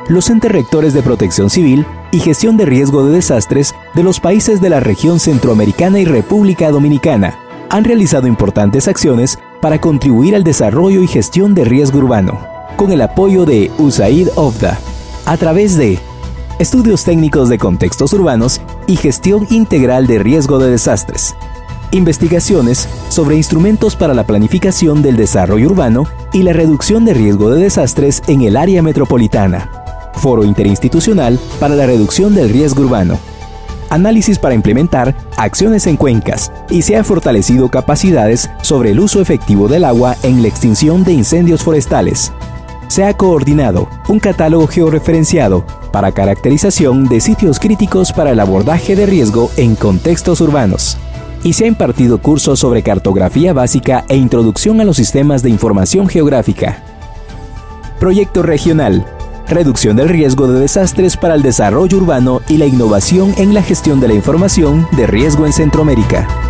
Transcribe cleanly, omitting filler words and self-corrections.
los entes rectores de Protección Civil y Gestión de Riesgo de Desastres de los países de la región centroamericana y República Dominicana han realizado importantes acciones para contribuir al desarrollo y gestión de riesgo urbano, con el apoyo de USAID OFDA, a través de estudios técnicos de contextos urbanos y gestión integral de riesgo de desastres, investigaciones sobre instrumentos para la planificación del desarrollo urbano y la reducción de riesgo de desastres en el área metropolitana, Foro Interinstitucional para la Reducción del Riesgo Urbano, análisis para implementar acciones en cuencas y se han fortalecido capacidades sobre el uso efectivo del agua en la extinción de incendios forestales. Se ha coordinado un catálogo georreferenciado para caracterización de sitios críticos para el abordaje de riesgo en contextos urbanos. Y se ha impartido cursos sobre cartografía básica e introducción a los sistemas de información geográfica. Proyecto regional: reducción del riesgo de desastres para el desarrollo urbano y la innovación en la gestión de la información de riesgo en Centroamérica.